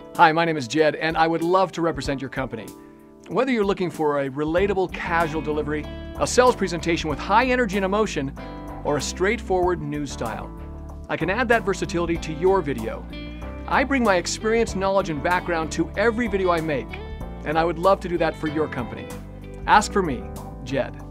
Hi, my name is Jed, and I would love to represent your company. Whether you're looking for a relatable, casual delivery, a sales presentation with high energy and emotion, or a straightforward news style, I can add that versatility to your video. I bring my experience, knowledge, and background to every video I make, and I would love to do that for your company. Ask for me, Jed.